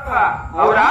అవునా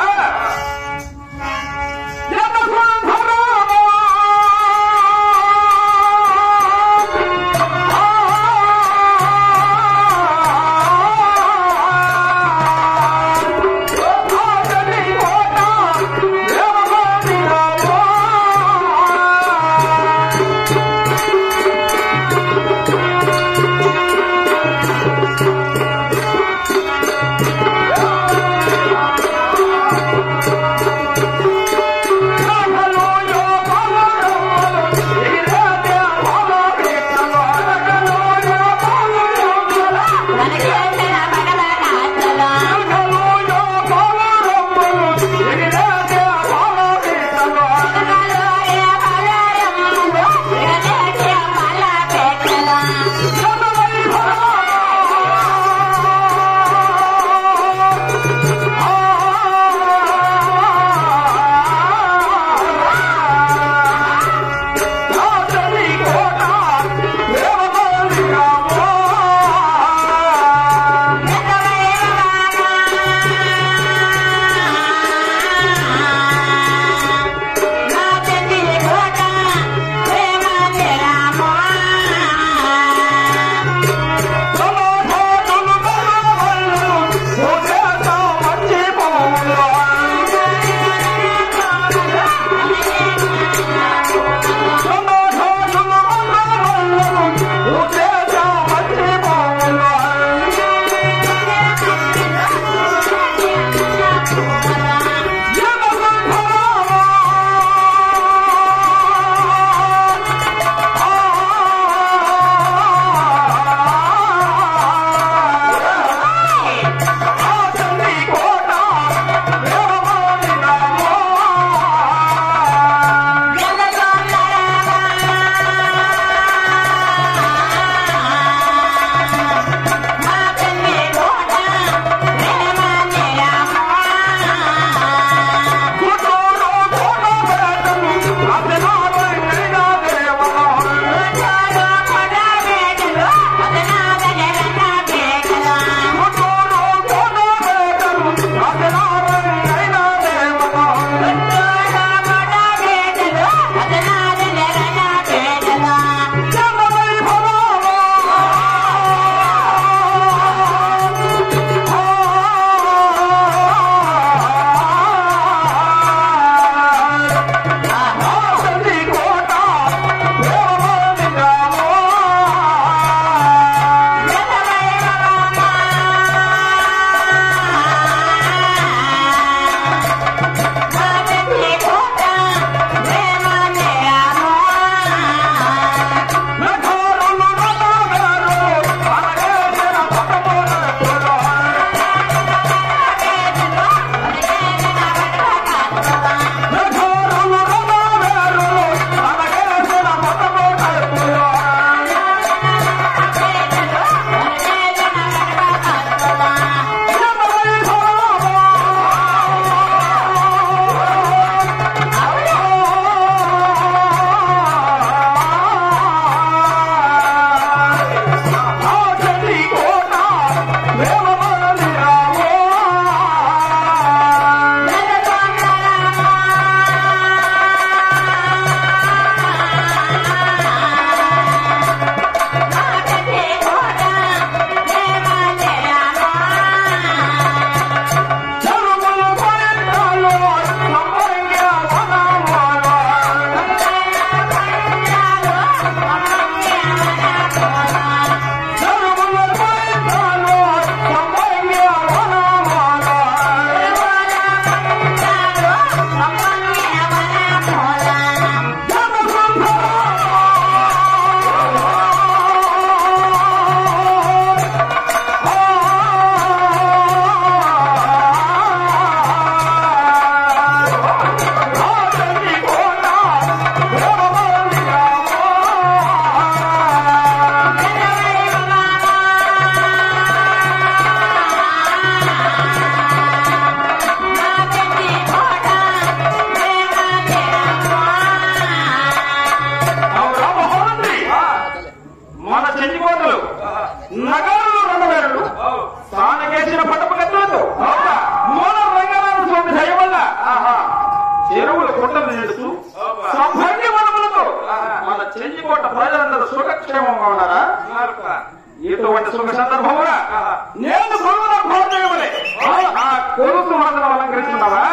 కొలుసు మాత్రం అలంకరిస్తున్నావా?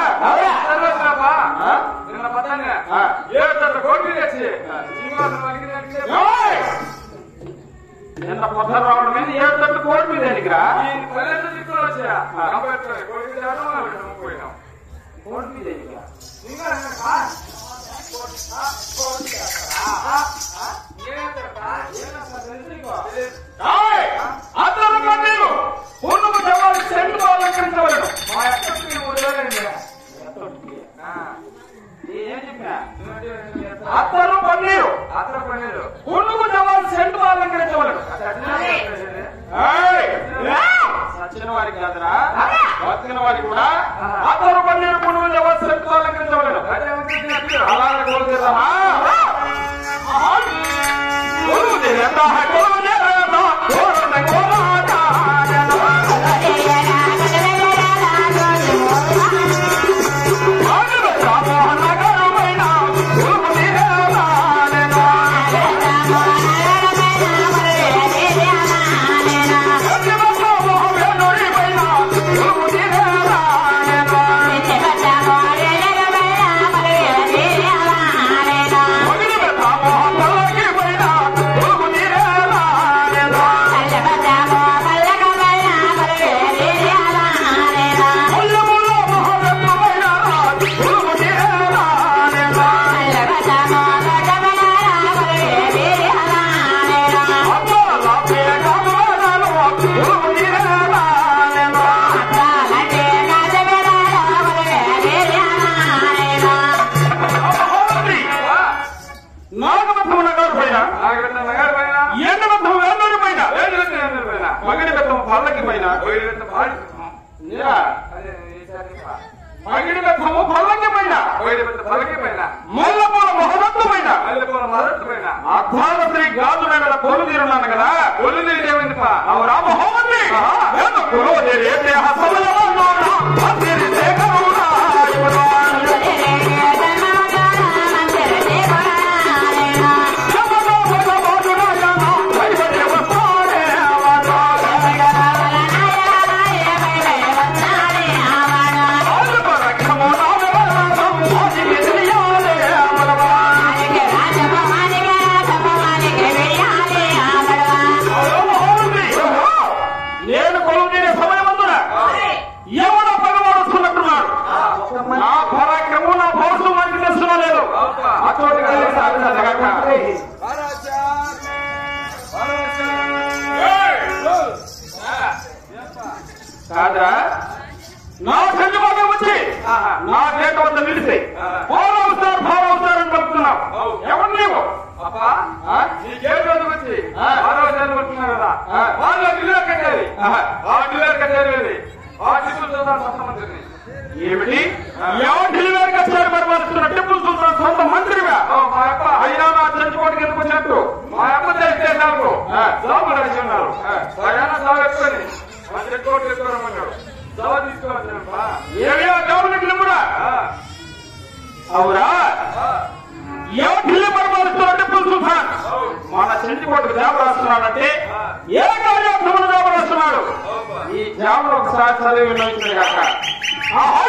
నిన్న పదంగా 7 కోట్లు తెచ్చి నిన్న పొద్దున రావడం మీద 7 కోట్ల మీద దగ్గర అలంకరించవలను. అత్తరు పన్నీరు పుణ్యము జవాన్ సెంటు అలంకరించవలను. సచ్చిన వారికి కాదురా, బతికిన వారికి కూడా అత్తరు పన్నీరు పుణ్యము జవాన్ సెంటు అలంకరించవలను. అలాగే కోరుతామా? అర్ధాలశ్రీ గాజు నగల కొలు తీరున్నాను కదా, కొలు తీరు ఏమైంది రామహోమని కాదురా, నా కంటి మాట వచ్చి నా గేట వద్ద నిలిచి భావవుతారని పలుకుతున్నావు. ఎవరు నీవు? నీ గేట వద్ద వచ్చి పలుకుతున్నావు కదా, వాళ్ళ ఢిల్లీ కచేరీ, ఆ ఢిల్లీ కచేరీ ఆ టిప్పుల సుల్తాన్ సొంత మంత్రిని. ఏమిటి? ఎవరు ఢిల్లీ కచేరీ పరిపాలిస్తున్న టిప్పుల సుల్తాన్ సొంత మంత్రిగా? మా అప్ప అయినా నా చంచుకోటికి ఎందుకు వచ్చినట్టు మా అప్ప తెలిస్తే నాకు జాబులు అడిగి ఉన్నారు. సరైన జాబ్ ఎక్కువని కోట్లు ఎక్కువరమ్మన్నాడు. జాబ్ తీసుకోవచ్చా? ఏమో జాబులకి కూడా అవురా? ఎవరు ఢిల్లీ పరిపాలిస్తున్న టిప్పుల సుల్తాన్ మన చంచుకోటికి జాబ్ రాస్తున్నాడంటే ఏ కార్యార్థములు జాబ్ రాస్తున్నాడు? ఈ జాబులు ఒకసారి చదివి వినియోగించాడు కాక